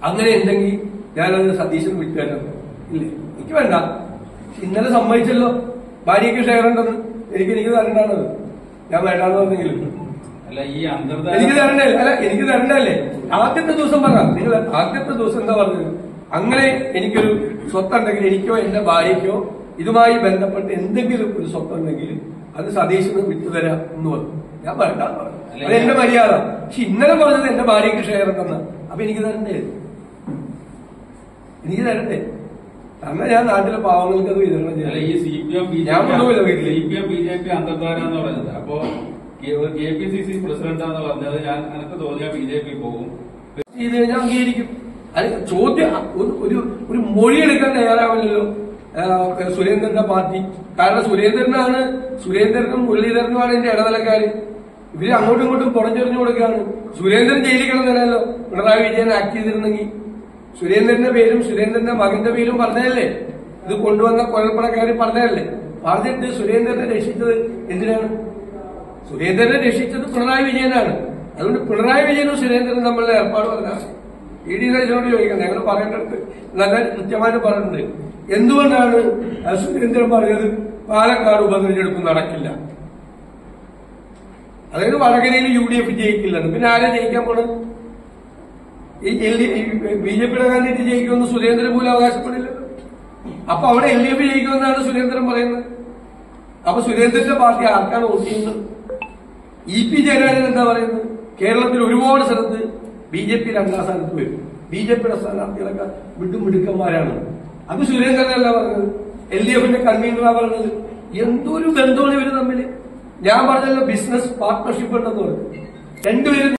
അങ്ങനെ ഉണ്ടെങ്കിൽ ഞാനത് സതീശന് വിട്ടുതരാം. ഇല്ലേ, എനിക്ക് വേണ്ട. ഇന്നലെ സമ്മതിച്ചല്ലോ ഭാര്യയ്ക്ക് ഷെയർ ഉണ്ടെന്ന്. എനിക്ക് തരണ്ടാണത്. ഞാൻ വേണ്ടാന്ന് പറഞ്ഞെങ്കിലും എനിക്ക് തരണ്ടേ? അല്ല, എനിക്ക് തരണ്ടല്ലേ? ആദ്യത്തെ ദിവസം പറയാം. നിങ്ങൾ ആദ്യത്തെ ദിവസം എന്താ പറഞ്ഞത്? അങ്ങനെ എനിക്കൊരു സ്വത്തുണ്ടെങ്കിൽ എനിക്കോ എന്റെ ഭാര്യയ്ക്കോ ഇതുമായി ബന്ധപ്പെട്ട് എന്തെങ്കിലും ഒരു സ്വത്തുണ്ടെങ്കിൽ അത് സതീശന് വിട്ടുതരാം എന്ന് പറഞ്ഞു. ഞാൻ വേണ്ടാന്ന് പറഞ്ഞു. അത് എന്റെ മര്യാദ. പക്ഷെ ഇന്നലെ പറഞ്ഞത് എന്റെ ഭാര്യയ്ക്ക് ഷെയർ ഉണ്ടെന്ന്. അപ്പൊ എനിക്ക് തരണ്ടേ? കാരണം ഞാൻ നാട്ടിലെ പാവങ്ങൾക്ക് അത് വിതരണം ചെയ്യാം. ഈ CPM BJP അന്തർധാര എന്ന് പറയുന്നത് അപ്പോ KPCC പ്രസിഡന്റാന്ന് പറഞ്ഞത് എനിക്ക് തോന്നിയാൽ BJP പോകും. ഇത് ഞാൻ അംഗീകരിക്കും. അത് ചോദ്യം ഒരു മൊഴിയെടുക്കാൻ തയ്യാറാവില്ലല്ലോ സുരേന്ദ്രന്റെ പാർട്ടി. കാരണം സുരേന്ദ്രനും മുരളീധരനുമാണ് എന്റെ ഇടനിലക്കാര്. ഇവര് അങ്ങോട്ടും ഇങ്ങോട്ടും പുറഞ്ചെറിഞ്ഞു കൊടുക്കുകയാണ്. സുരേന്ദ്രൻ ജയിലിൽ കിടന്നല്ലോ പിണറായി വിജയൻ ആക്ട് ചെയ്തിരുന്നെങ്കിൽ. സുരേന്ദ്രന്റെ പേരും സുരേന്ദ്രന്റെ മകന്റെ പേരും പറഞ്ഞതല്ലേ? ഇത് കൊണ്ടുവന്ന കൊലപ്പണക്കാര് പറഞ്ഞതല്ലേ? പറഞ്ഞിട്ട് സുരേന്ദ്രനെ രക്ഷിച്ചത് എന്തിനാണ്? സുരേന്ദ്രനെ രക്ഷിച്ചത് പിണറായി വിജയനാണ്. അതുകൊണ്ട് പിണറായി വിജയനും സുരേന്ദ്രനും തമ്മിലുള്ള ഏർപ്പാട് പറഞ്ഞാൽ ED സതീശനോട് ചോദിക്കണം. ഞങ്ങൾ പറയേണ്ടത് നല്ല കൃത്യമായിട്ട് പറഞ്ഞിട്ടുണ്ട്. എന്തുകൊണ്ടാണ് സുരേന്ദ്രൻ പറഞ്ഞത് പാലക്കാട് ഉപതെരഞ്ഞെടുപ്പ് നടക്കില്ല, അതായത് വടകരയിൽ UDF ജയിക്കില്ലെന്ന്? പിന്നെ ആരെ ജയിക്കാൻ പോണത്? BJPയുടെ കാൻഡിഡേറ്റ് ജയിക്കുമെന്ന് സുരേന്ദ്രൻ പോലും അവകാശപ്പെടില്ലല്ലോ. അപ്പൊ അവിടെ LDF ജയിക്കുമെന്നാണ് സുരേന്ദ്രൻ പറയുന്നത്. അപ്പൊ സുരേന്ദ്രന്റെ പാർട്ടി ആർക്കാണ് വോട്ട് ചെയ്യുന്നത്? EP ജയരാജൻ എന്താ പറയുന്നത്? കേരളത്തിൽ ഒരുപാട് സ്ഥലത്ത് BJP രണ്ടാം സ്ഥാനത്ത് വരും, BJPയുടെ സ്ഥാനാർത്ഥികളൊക്കെ മിടുക്കന്മാരാണ്. അത് സുരേന്ദ്രനല്ല പറഞ്ഞത്, LDFന്റെ കൺവീനറാ പറഞ്ഞത്. എന്തൊരു ബന്ധമാണ് ഇവര് തമ്മിൽ. ഞാൻ പറഞ്ഞല്ലോ ബിസിനസ് പാർട്ട്ണർഷിപ്പ് ഉണ്ടെന്ന് പറഞ്ഞു. രണ്ടുപേരും